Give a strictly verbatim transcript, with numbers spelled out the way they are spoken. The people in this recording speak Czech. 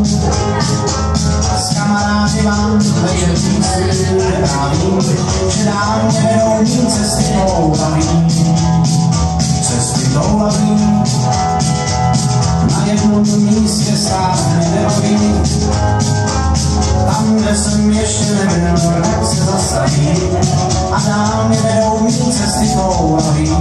S kamarády vám večer písní neprávím, že dál mě vedou mý cesty toulavý. Cesty toulavý, na jednom místě stát mi nebaví. Tam, kde jsem ještě nebyl, tak se zastaví a dál mě vedou mý cesty toulavý.